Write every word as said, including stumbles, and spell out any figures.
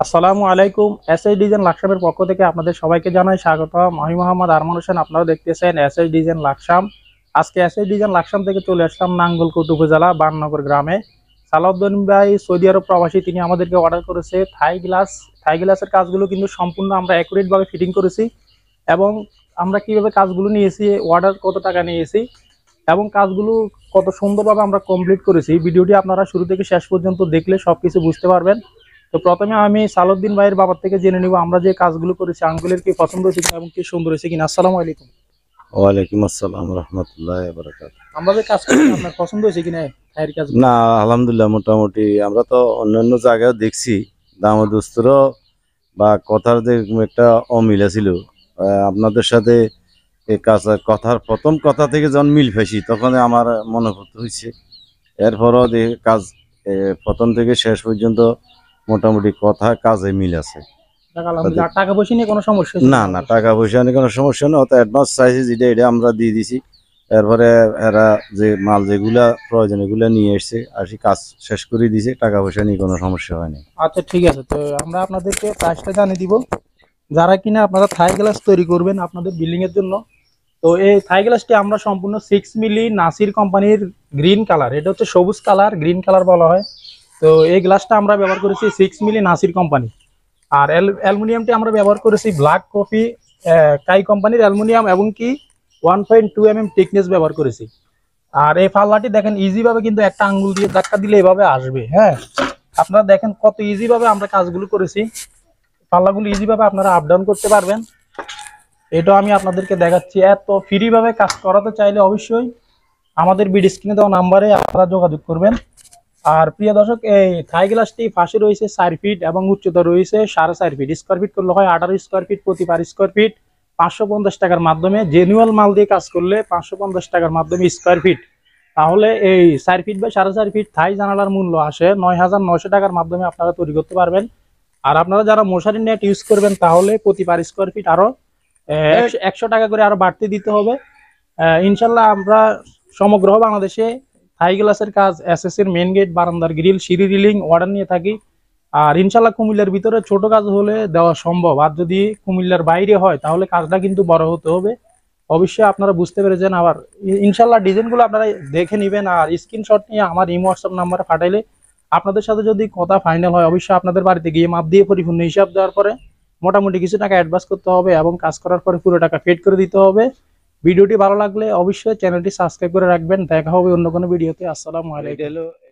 আসসালামু আলাইকুম। SS design লাকসামের পক্ষ থেকে আপনাদের সবাইকে জানাই স্বাগতম। আমি মোহাম্মদ আরমান হোসেন, আপনারা দেখতেছেন এসএস ডিজাইন লাকসাম। আজকে এসএস ডিজাইন লাকসাম থেকে চলে আসলাম নাঙ্গলকোট উপজেলা বাননগর গ্রামে। সালাউদ্দিন ভাই সৌদি আরব প্রবাসী, তিনি আমাদেরকে অর্ডার করেছে থাই গ্লাস। থাই গ্লাসের কাজগুলো কিন্তু সম্পূর্ণ আমরা অ্যাকুরেট ভাবে ফিটিং করেছি এবং আমরা কিভাবে কাজগুলো নিয়েছি, অর্ডার কত টাকা নিয়েছি এবং কাজগুলো কত সুন্দরভাবে আমরা কমপ্লিট করেছি, ভিডিওটি আপনারা শুরু থেকে শেষ পর্যন্ত দেখলে সবকিছু বুঝতে পারবেন। তো প্রথমে আমি সালাউদ্দিন ভাইয়ের বাবার থেকে জেনে নিব আমরা যে কাজগুলো করেছি আঙ্গুলের কি পছন্দ হয়েছে কিনা এবং কি সুন্দর হয়েছে কিনা। আসসালামু আলাইকুম। ওয়ালাইকুম আসসালাম রাহমাতুল্লাহি ওয়া বারাকাতুহু। আমরা যে কাজ করেছি আপনার পছন্দ হয়েছে কিনা ভাইয়ের কাজ? না, আলহামদুলিল্লাহ মোটামুটি। আমরা তো অন্যান্য জায়গায় দেখছি দামোদস্তুর বা কথার যে একটা অমিল ছিল, আপনাদের সাথে এই কাজ কথার প্রথম কথা থেকে যখন মিল ফেসি তখন আমার মনে হয়েছে। এরপরও যে কাজ প্রথম থেকে শেষ পর্যন্ত মোটামুটি কথা কাজে মিল আছে। টাকা পয়সা নিয়ে কোনো সমস্যা না না টাকা পয়সা নিয়ে কোনো সমস্যা নেই। অত অ্যাডভান্স চাইছি যেটা এটা আমরা দিয়ে দিছি। এরপরে এরা যে মাল যেগুলা প্রয়োজন এগুলা নিয়ে এসছে আর কাজ শেষ করে দিয়েছে, টাকা পয়সা নিয়ে কোনো সমস্যা হয়নি। আচ্ছা ঠিক আছে, তো আমরা আপনাদেরকে প্রাইসটা জানিয়ে দিব। যারা কিনা আপনারা থাই গ্লাস তৈরি করবেন আপনাদের বিল্ডিং এর জন্য, তো এই থাই গ্লাসটি আমরা সম্পূর্ণ সিক্স মিলি নাসির কোম্পানির গ্রিন কালার, এটা হচ্ছে সবুজ কালার, গ্রিন কালার বলা হয়। তো এই গ্লাসটা আমরা ব্যবহার করেছি সিক্স মিলি নাসির কোম্পানি। আর অ্যালুমিনিয়ামটি আমরা ব্যবহার করেছি ব্ল্যাক কফি কাই কোম্পানির অ্যালুমিনিয়াম এবং কি one point two M M thickness ব্যবহার করেছি। আর এই পাল্লাটি দেখেন ইজি ভাবে কিন্তু একটা আঙ্গুল দিয়ে ধাক্কা দিলে এভাবে আসবে। হ্যাঁ, আপনারা দেখেন কত ইজি ভাবে আমরা কাজগুলো করেছি। পাল্লাগুলো ইজি ভাবে আপনারা আপ ডাউন করতে পারবেন। এটা আমি আপনাদেরকে দেখাচ্ছি। এত ফ্রি ভাবে কাজ করাতে চাইলে অবশ্যই আমাদের বিডি স্ক্রিনে দেওয়া নাম্বারে আপনারা যোগাযোগ করবেন। আর প্রিয় দর্শক, এই থাই গ্লাসটি ফাঁসে রয়েছে চার ফিট এবং উচ্চতা রয়েছে সাড়ে চার ফিট। স্কোয়ার ফিট করলে হয় আঠারো স্কোয়ার ফিট প্রতি পার স্কোয়ার ফিট পাঁচশো পঞ্চাশ টাকার মাধ্যমে। জেনুয়াল মাল দিয়ে কাজ করলে পাঁচশো পঞ্চাশ টাকার মাধ্যমে স্কোয়ার ফিট। তাহলে এই চার ফিট বা সাড়ে চার ফিট থাই জানালার মূল্য আসে নয় হাজার নয়শো টাকার মাধ্যমে আপনারা তৈরি করতে পারবেন। আর আপনারা যারা মশারি নেট ইউজ করবেন তাহলে প্রতি পার স্কোয়ার ফিট আরো একশো টাকা করে আরো বাড়তি দিতে হবে। ইনশাল্লাহ আমরা সমগ্র বাংলাদেশে থাই গ্লাসের কাজ, এসএস এর মেন গেট, বারান্দার গ্রিল, সিঁড়ি রিলিং অর্ডার নিয়ে থাকি। আর ইনশাল্লাহ কুমিল্লার ভিতরে ছোট কাজ হলে দেওয়া সম্ভব, আর যদি কুমিল্লার বাইরে হয় তাহলে কাজটা কিন্তু বড় হতে হবে। অবশ্যই আপনারা বুঝতে পেরেছেন। আবার ইনশাল্লাহ ডিজাইনগুলো আপনারা দেখে নেবেন আর স্ক্রিনশট নিয়ে আমার ইমো হোয়াটসঅ্যাপ নাম্বারে পাঠাইলে আপনাদের সাথে যদি কথা ফাইনাল হয় অবশ্যই আপনাদের বাড়িতে গিয়ে মাপ দিয়ে পরিপূর্ণ হিসাব দেওয়ার পরে মোটামুটি কিছু টাকা অ্যাডভান্স করতে হবে এবং কাজ করার পরে পুরো টাকা পেড করে দিতে হবে। ভিডিওটি ভালো লাগলে অবশ্যই চ্যানেলটি সাবস্ক্রাইব করে রাখবেন। দেখা হবে অন্য কোনো ভিডিওতে। আসসালামু আলাইকুম।